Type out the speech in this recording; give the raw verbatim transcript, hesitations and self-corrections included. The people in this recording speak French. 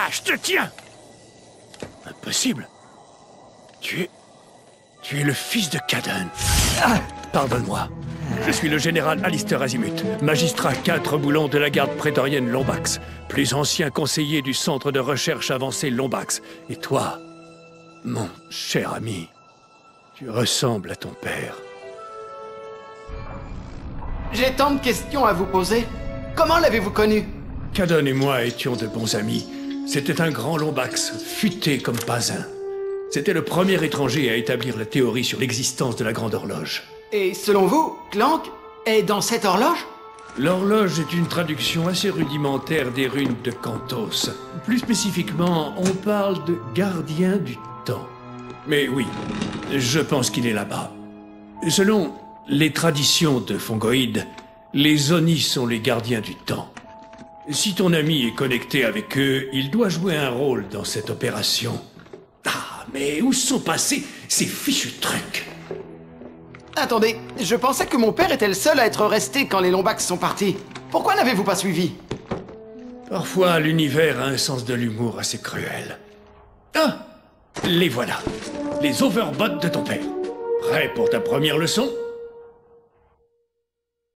Je te tiens! Impossible. Tu es... Tu es le fils de Khadan. Ah, pardonne-moi. Je suis le général Alistair Azimuth, magistrat quatre boulons de la garde prétorienne Lombax, plus ancien conseiller du centre de recherche avancé Lombax. Et toi, mon cher ami, tu ressembles à ton père. J'ai tant de questions à vous poser. Comment l'avez-vous connu? Khadan et moi étions de bons amis. C'était un grand Lombax, futé comme pas un. C'était le premier étranger à établir la théorie sur l'existence de la Grande Horloge. Et selon vous, Clank est dans cette horloge? L'horloge est une traduction assez rudimentaire des runes de Kantos. Plus spécifiquement, on parle de gardien du temps. Mais oui, je pense qu'il est là-bas. Selon les traditions de Fongoïde, les Oni sont les gardiens du temps. Si ton ami est connecté avec eux, il doit jouer un rôle dans cette opération. Ah, mais où sont passés ces fichus trucs? Attendez, je pensais que mon père était le seul à être resté quand les Lombax sont partis. Pourquoi n'avez-vous pas suivi? Parfois, l'univers a un sens de l'humour assez cruel. Ah! Les voilà, les overbots de ton père. Prêt pour ta première leçon?